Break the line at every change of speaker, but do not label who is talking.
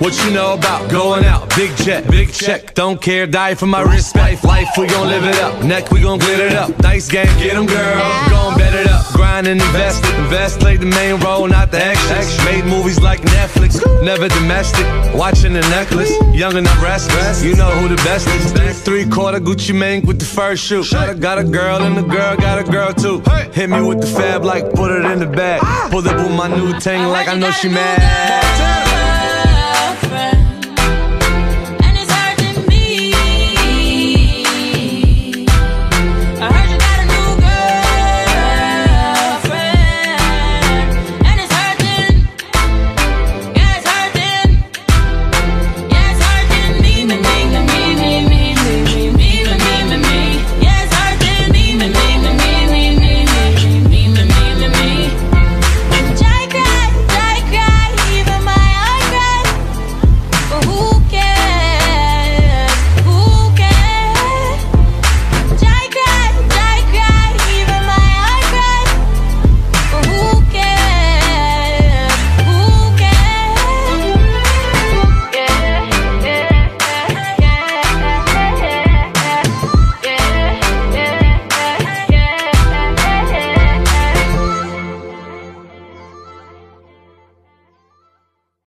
What you know about going out? Big jet, big check. Don't care, die for my respect. Life, we gon' live it up. Neck, we gon' glitter it up. Dice game, get 'em, girl. Gon' bet it up. Grind and invest. Invest, play the main role, not the extras. Made movies like Netflix, never domestic. Watching the necklace, young and I'm restless. You know who the best is. 3/4 Gucci Mane with the first shoe. Got a girl and the girl got a girl too. Hit me with the fab like put it in the bag. Pull up with my new ting like I know she mad.